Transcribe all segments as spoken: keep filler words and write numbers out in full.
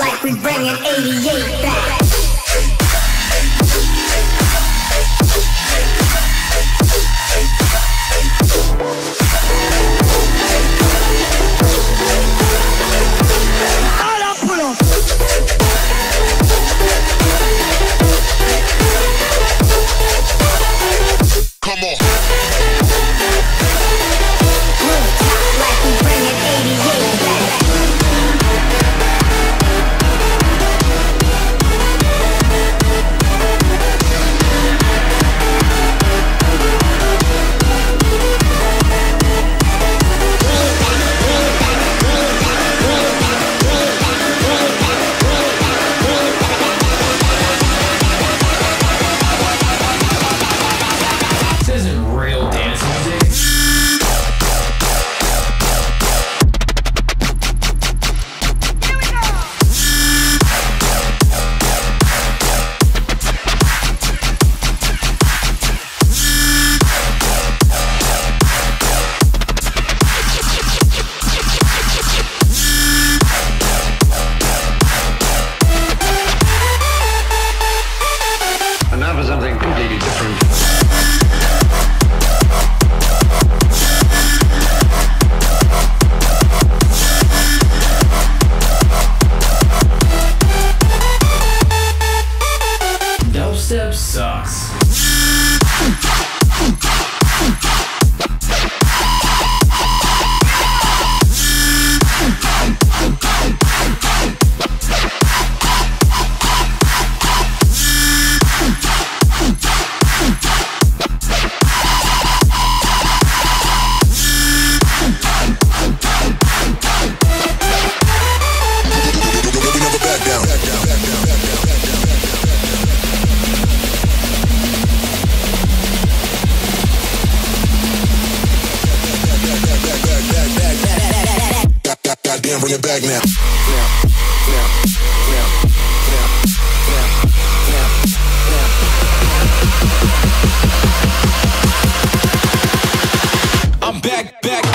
like we bringing eighty-eight back. Come on. Rooftop like we bringing eighty-eight back. This isn't real dance music. And now for something completely different. Dubstep sucks. We never back down. Goddamn, bring it back now. I'm back, back.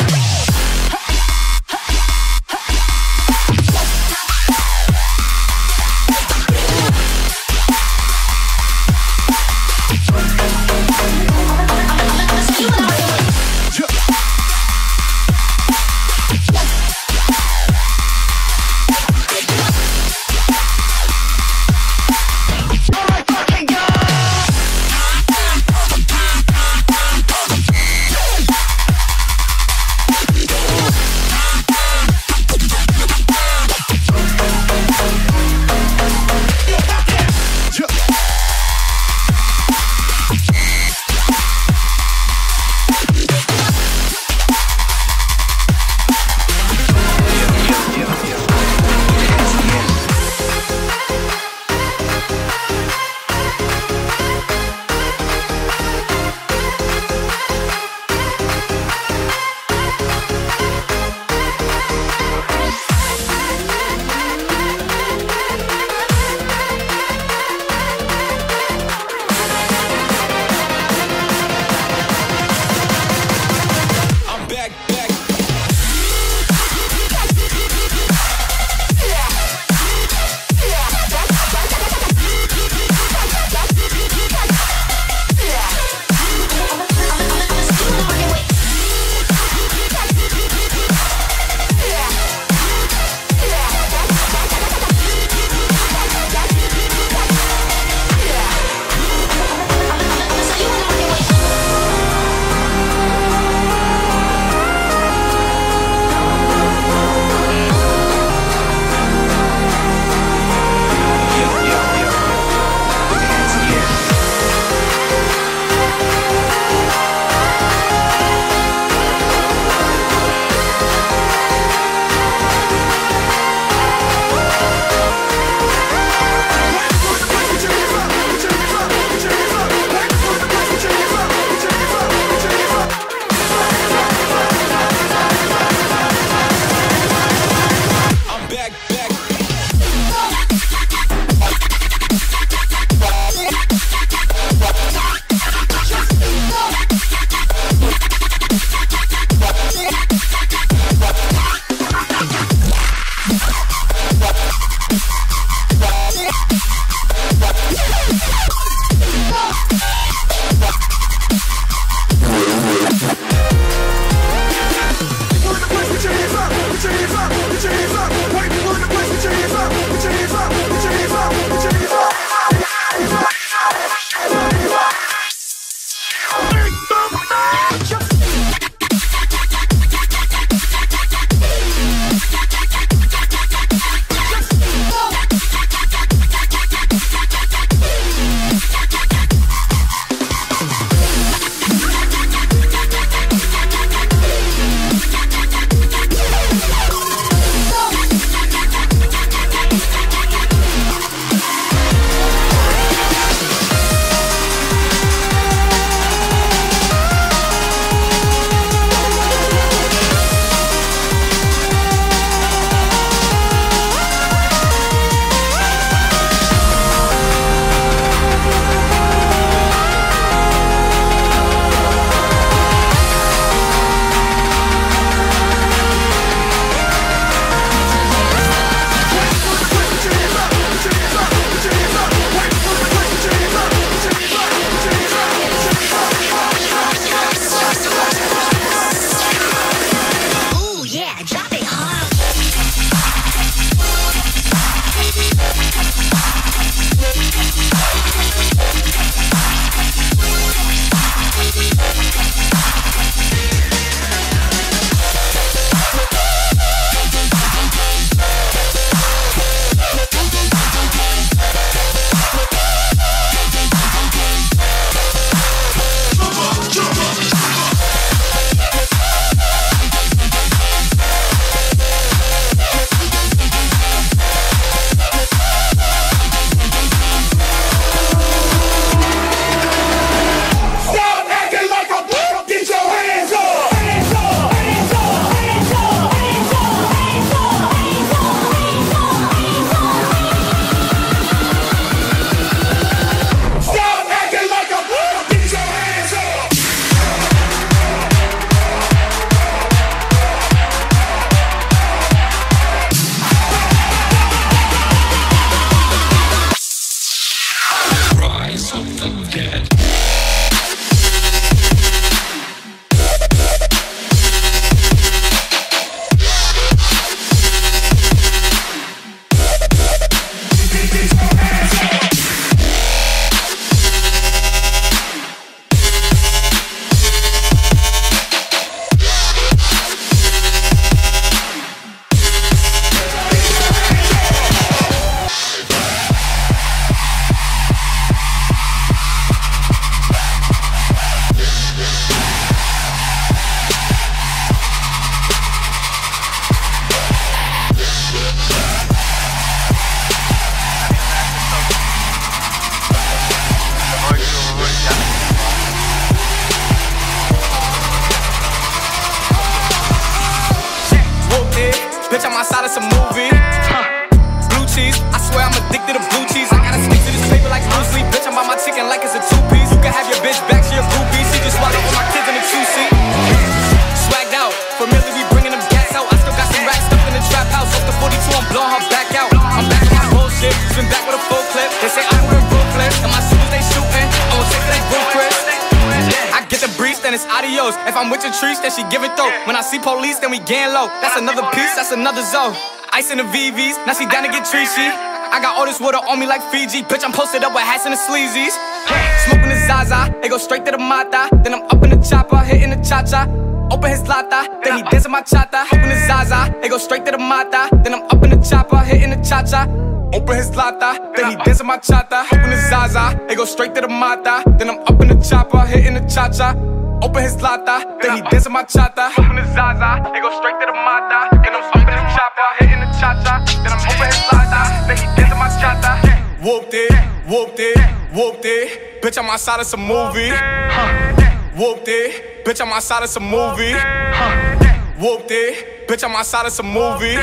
cheese. I swear I'm addicted to blue cheese. I gotta stick to this paper like blue sleep. Bitch, I'm on my chicken like it's a two-piece. You can have your bitch back, she a groupie. She just swallowed all my kids in a two-seat. Swagged out, familiar, we bringing them gas out. I still got some racks stuffed in the trap house. Off the forty-two, I'm blowing her back out. I'm back on my bullshit, spin back with a full clip. They say I'm moving Brooklyn, and my shooters they shooting. I'm gonna take that Chris. I get the breeze, then it's adios. If I'm with your trees, then she give it though. When I see police, then we gang low. That's another piece, that's another zone. Ice in the V Vs, now she down to get treachy. I got all this water on me like Fiji. Bitch, I'm posted up with hats and the sleazies. Smoking the Zaza, they go straight to the mata. Then I'm up in the chopper, hitting the cha-cha. Open his lata, then he dancing my chata. Open the Zaza, they go straight to the mata. Then I'm up in the chopper, hitting the cha-cha. Open his lata, then he dancing my chata. Open the Zaza, they go straight to the mata. Then I'm up in the chopper, hitting the cha-cha. Open his lata, then he dancing my chata. Open the Zaza, they go straight to the mata. Then I'm up in the chopper, hitting the cha-cha. Then I'm open his lata, then he dancing my chata. Whooped it, whooped it, whooped it. Bitch, I'm outside of some movie. Whooped it, bitch, I'm outside of some movie. Whooped it, bitch, I'm outside of some movie.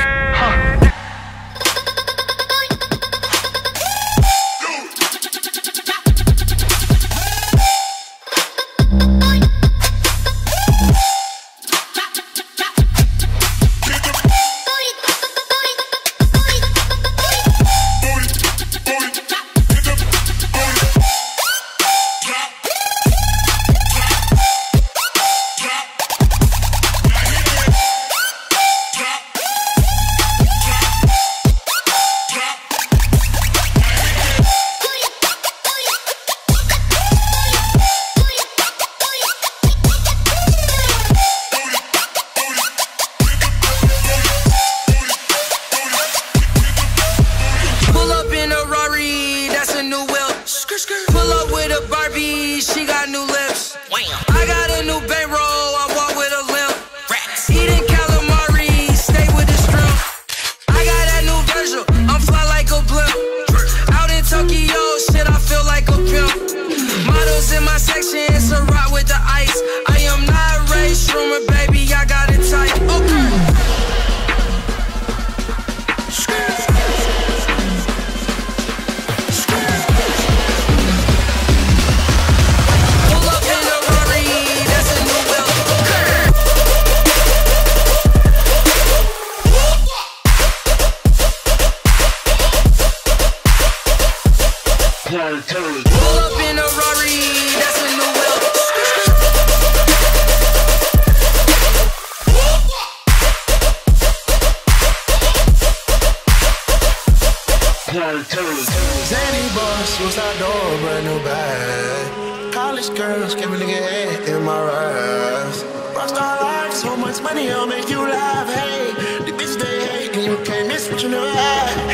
Pull up with a Barbie, she got new lips. I got a new bankroll, I walk with a limp. Eating calamari, stay with the shrimp. I got that new Virgil, I'm fly like a blimp. Out in Tokyo, shit, I feel like a pimp. Models in my section, it's a rock with the ice. I am not Ray Shroomer, baby, I got it tight. Okay. Pull up in a Rari, that's a new whip. Zany boss, what's that door, brand new bag. College girls, give a nigga head in my raps. Rockstar life, so much money, I'll make you laugh. Hey, the bitch they hate, and you can't miss what you never had.